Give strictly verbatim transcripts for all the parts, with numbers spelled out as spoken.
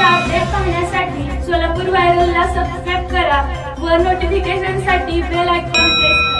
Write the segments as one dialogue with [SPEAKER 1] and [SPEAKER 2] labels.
[SPEAKER 1] Update पाहण्यासाठी Solapur व्हायरलला subscribe करा व नोटिफिकेशनसाठी बेल आयकॉन प्रेस करा।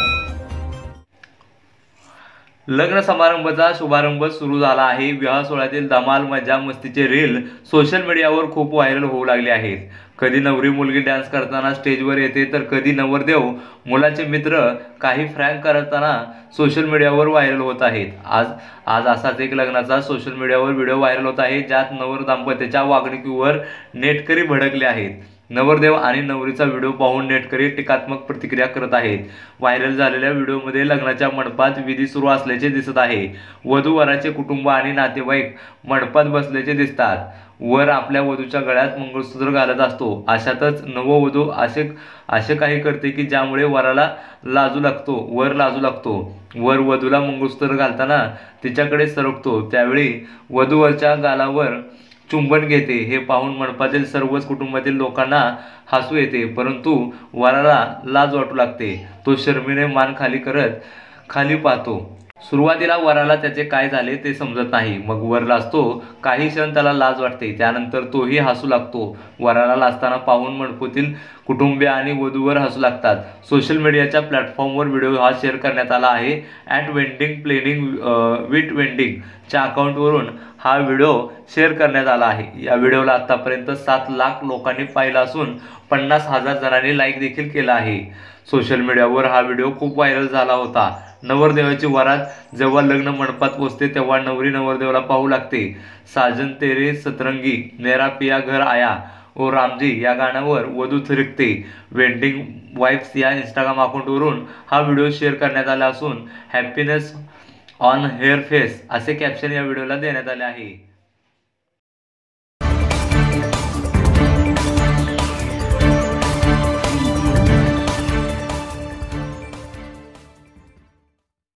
[SPEAKER 2] लग्न समारंभाचा शुभारंभ सुरू झाला आहे। विवाह सोहळ्यातील धमाल मजा मस्तीचे रील सोशल मीडियावर खूप व्हायरल होऊ लागले आहेत। कधी नवरी मुलगी डान्स करताना स्टेजवर येते तर कधी नवरदेव मुलाचे मित्र काही फ्रँक करताना सोशल मीडियावर व्हायरल होत आहेत। आज आज असाच एक लग्नाचा सोशल मीडियावर व्हिडिओ व्हायरल होत आहे, ज्यात नवर दाम्पत्याच्या वागणुकीवर नेटकरी भडकले आहेत। नवरदेव आणि नवरीचा व्हिडिओ पाहून नेटकरी टीकात्मक प्रतिक्रिया करत आहेत। व्हायरल झालेल्या व्हिडिओमध्ये लग्नाच्या मंडपात विधी सुरू असल्याचे दिसत आहे। वधू वराचे कुटुंब आणि नातेवाईक मंडपात बसल्याचे दिसतात। वर आपल्या वधूच्या गळ्यात मंगळसूत्र घालत असतो। अशातच नववधू असे असे काही करते की ज्यामुळे वराला लाजू लागतो वर लाजू लागतो वर वधूला मंगळसूत्र घालताना तिच्याकडे सरकतो, त्यावेळी वधूवरच्या गालावर चुंबन घेते। हे पाहून मंडपातील सर्वच कुटुंबातील लोकांना हसू येते, परंतु वराला लाज वाटू लागते। तो शर्मीने मान खाली करत खाली पाहतो। सुरुवातीला वराला त्याचे काय झाले ते समजत नाही, मग वर लाजतो। काही क्षण त्याला लाज वाटते, त्यानंतर तोही हसू लागतो। वराला लाजताना पाहून मंडपातील कुटुंबीय आणि वधूवर हसू लागतात। सोशल मीडियाच्या प्लॅटफॉर्मवर व्हिडिओ हा शेअर करण्यात आला आहे। At wedding planning with wedding च्या अकाउंटवरून हा व्हिडिओ शेअर करण्यात आला आहे। या व्हिडिओला आतापर्यंत सात लाख लोकांनी पाहिला असून पन्नास हजार जणांनी लाईक देखील केला आहे। सोशल मीडियावर हा व्हिडिओ खूप व्हायरल झाला होता। नवरदेवाची वरात जेव्हा लग्न मंडपात पोहोचते तेव्हा नवरी नवरदेवाला पाहू लागते। साजन तेरे सतरंगी मेरा पिया घर आया ओ रामजी या गाण्यावर वधू थिरकते। वेडिंग वाईफ्स या इंस्टाग्राम अकाउंटवरून हा व्हिडिओ शेअर करण्यात आला असून हॅपीनेस ऑन हेअर फेस असे कॅप्शन या व्हिडिओला देण्यात आले आहे।